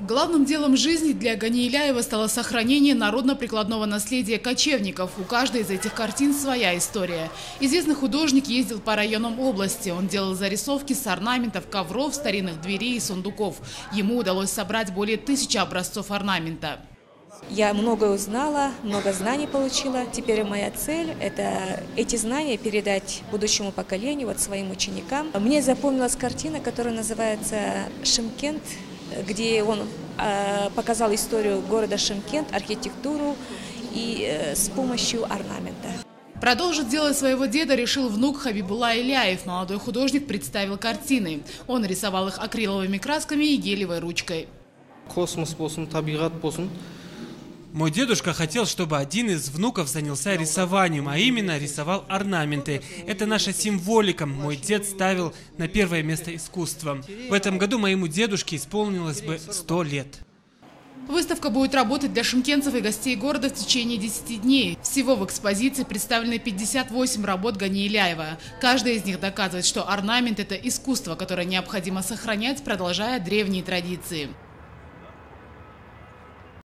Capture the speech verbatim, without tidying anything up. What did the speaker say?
Главным делом жизни для Гани Иляева стало сохранение народно-прикладного наследия кочевников. У каждой из этих картин своя история. Известный художник ездил по районам области. Он делал зарисовки с орнаментов, ковров, старинных дверей и сундуков. Ему удалось собрать более тысячи образцов орнамента. Я много узнала, много знаний получила. Теперь моя цель – это эти знания передать будущему поколению, вот своим ученикам. Мне запомнилась картина, которая называется «Шымкент», где он э, показал историю города Шымкент, архитектуру и э, с помощью орнамента. Продолжить дело своего деда решил внук Хабибулла Иляев. Молодой художник представил картины. Он рисовал их акриловыми красками и гелевой ручкой. Космос болсын, табиғат болсын. Мой дедушка хотел, чтобы один из внуков занялся рисованием, а именно рисовал орнаменты. Это наша символика. Мой дед ставил на первое место искусство. В этом году моему дедушке исполнилось бы сто лет. Выставка будет работать для шымкентцев и гостей города в течение десяти дней. Всего в экспозиции представлены пятьдесят восемь работ Гани Иляева. Каждая из них доказывает, что орнамент – это искусство, которое необходимо сохранять, продолжая древние традиции.